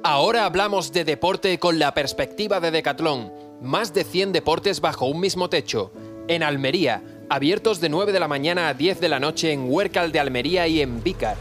Ahora hablamos de deporte con la perspectiva de Decathlon. Más de 100 deportes bajo un mismo techo. En Almería, abiertos de 9 de la mañana a 10 de la noche en Huércal de Almería y en Vícar.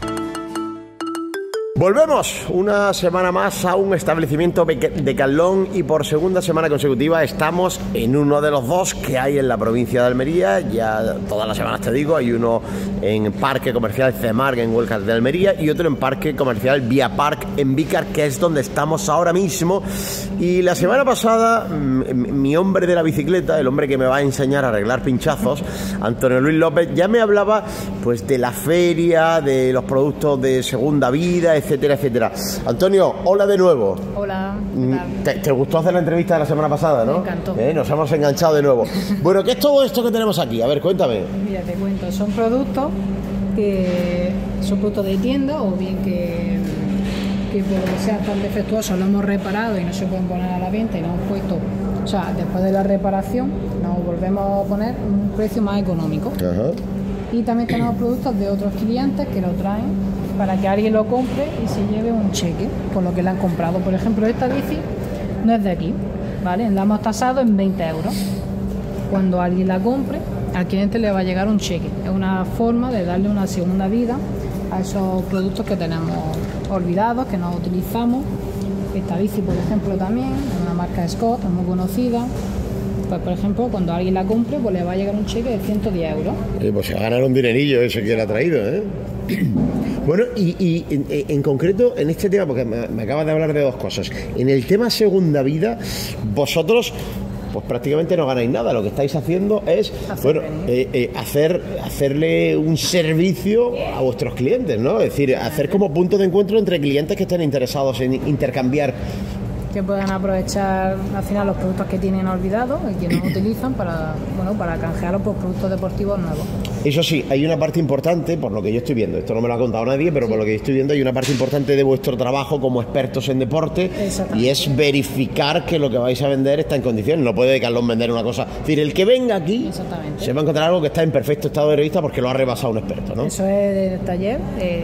Volvemos una semana más a un establecimiento Decathlon y por segunda semana consecutiva estamos en uno de los dos que hay en la provincia de Almería. Ya todas las semanas te digo, hay uno en Parque Comercial Cemarc en Huércal de Almería y otro en Parque Comercial Vía Park en Vícar, que es donde estamos ahora mismo. Y la semana pasada mi hombre de la bicicleta, el hombre que me va a enseñar a arreglar pinchazos, Antonio Luis López, ya me hablaba pues de la feria, de los productos de segunda vida, etcétera, etcétera. Antonio, hola de nuevo. Hola. ¿Te gustó hacer la entrevista de la semana pasada, no? Me encantó. Nos hemos enganchado de nuevo. Bueno, ¿qué es todo esto que tenemos aquí? A ver, cuéntame. Mira, te cuento, son productos de tienda o bien que por lo que sea tan defectuosos lo hemos reparado y no se pueden poner a la venta y nos hemos puesto, o sea, después de la reparación nos volvemos a poner un precio más económico. Ajá. Y también tenemos productos de otros clientes que lo traen para que alguien lo compre y se lleve un cheque por lo que le han comprado. Por ejemplo, esta bici no es de aquí, ¿vale? La hemos tasado en 20 euros. Cuando alguien la compre, al cliente le va a llegar un cheque. Es una forma de darle una segunda vida a esos productos que tenemos olvidados, que no utilizamos. Esta bici, por ejemplo, también, es una marca Scott, es muy conocida. Pues, por ejemplo, cuando alguien la compre, pues le va a llegar un cheque de 110 euros. Pues se va a ganar un dinerillo ese que le ha traído, ¿eh? Bueno, y en concreto, en este tema, porque me acabas de hablar de dos cosas. En el tema segunda vida, vosotros pues prácticamente no ganáis nada. Lo que estáis haciendo es hacerle un servicio a vuestros clientes, ¿no? Es decir, hacer como punto de encuentro entre clientes que estén interesados en intercambiar, que puedan aprovechar al final los productos que tienen olvidados y que no utilizan para canjearlos por productos deportivos nuevos. Eso sí, hay una parte importante, por lo que yo estoy viendo, esto no me lo ha contado nadie, pero por lo que yo estoy viendo hay una parte importante de vuestro trabajo como expertos en deporte y es verificar que lo que vais a vender está en condiciones. No puede Decathlon vender una cosa, es decir, el que venga aquí se va a encontrar algo que está en perfecto estado de revista porque lo ha rebasado un experto, ¿no? Eso es del taller.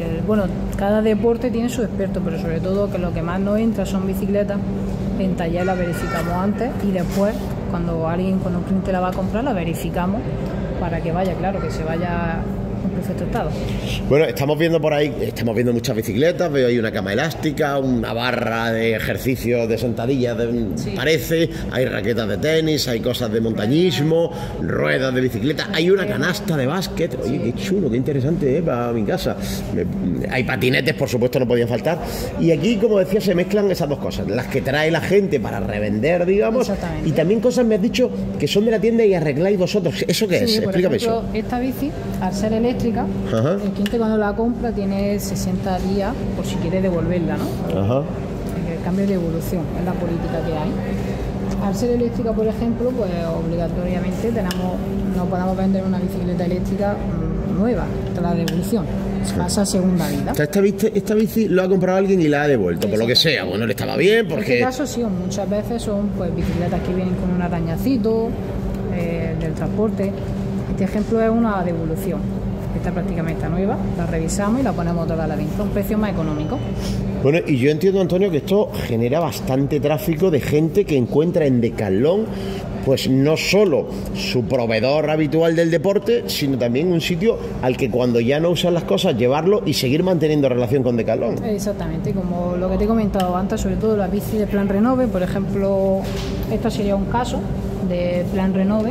Cada deporte tiene su experto, pero sobre todo que lo que más nos entra son bicicletas. En taller la verificamos antes y después cuando un cliente la va a comprar la verificamos para que vaya, claro, que se vaya en perfecto estado. Bueno, estamos viendo por ahí, muchas bicicletas, veo ahí una cama elástica, una barra de ejercicios de sentadillas, parece, hay raquetas de tenis, hay cosas de montañismo, ruedas de bicicleta, hay una canasta de básquet, oye, qué chulo, qué interesante, para mi casa. Hay patinetes, por supuesto, no podían faltar. Y aquí, como decía, se mezclan esas dos cosas, las que trae la gente para revender, digamos, y también cosas, me has dicho, que son de la tienda y arregláis vosotros. ¿Eso qué es? Explícame eso. Esta bici, al ser eléctrica, el cliente cuando la compra tiene 60 días por si quiere devolverla, ¿no? Ajá. El cambio de evolución es la política que hay. Al ser eléctrica, por ejemplo, pues obligatoriamente no podemos vender una bicicleta eléctrica nueva, la devolución. Pasa a segunda vida. O sea, esta bici lo ha comprado alguien y la ha devuelto, por lo que sea. Bueno, le estaba bien porque... En este caso sí, muchas veces son pues bicicletas que vienen con un arañacito del transporte. Este ejemplo es una devolución. Esta prácticamente está nueva, la revisamos y la ponemos toda a la venta a un precio más económico. Bueno, y yo entiendo, Antonio, que esto genera bastante tráfico de gente que encuentra en Decathlon pues no solo su proveedor habitual del deporte, sino también un sitio al que cuando ya no usan las cosas, llevarlo y seguir manteniendo relación con Decathlon. Exactamente, como lo que te he comentado antes, sobre todo la bici de Plan Renove, por ejemplo, esto sería un caso de Plan Renove,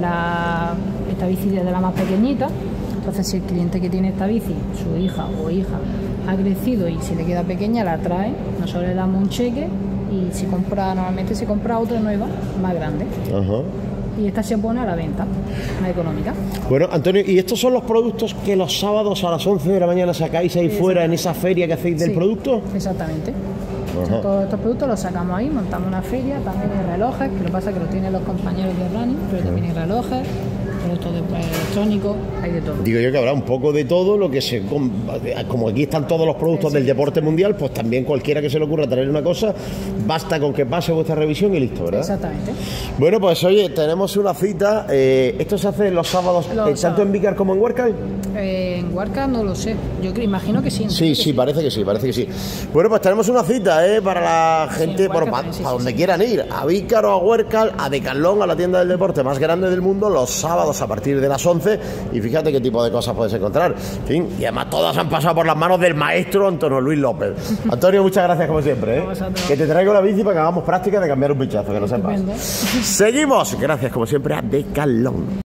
esta bici es de la más pequeñita. Entonces, si el cliente que tiene esta bici, su hija o hija, ha crecido y se le queda pequeña, la trae, nosotros le damos un cheque y normalmente se compra otra nueva, más grande. Ajá. Y esta se pone a la venta, más económica. Bueno, Antonio, ¿y estos son los productos que los sábados a las 11 de la mañana sacáis ahí fuera en esa feria que hacéis del producto? Exactamente. Todos estos productos los sacamos ahí, montamos una feria, también hay relojes, que lo que pasa es que los tienen los compañeros de running, pero también hay relojes, productos electrónicos, hay de todo. Digo yo que habrá un poco de todo lo que se... Como aquí están todos los productos del deporte mundial, pues también cualquiera que se le ocurra traer una cosa, basta con que pase vuestra revisión y listo, ¿verdad? Exactamente. Bueno, pues oye, tenemos una cita. ¿Esto se hace los sábados, tanto en Vícar como en Huércal? En Huércal no lo sé. Yo imagino que sí. Sí, parece que sí. Bueno, pues tenemos una cita, para la gente, Huércal para también, donde quieran ir, a Vícar o a Huércal, a Decathlon, a la tienda del deporte más grande del mundo, los sábados a partir de las 11, y fíjate qué tipo de cosas puedes encontrar. En fin, y además todas han pasado por las manos del maestro Antonio Luis López. Antonio, muchas gracias como siempre. Que te traigo la bici para que hagamos práctica de cambiar un pinchazo, que no sepas. Seguimos, gracias como siempre a Decathlon.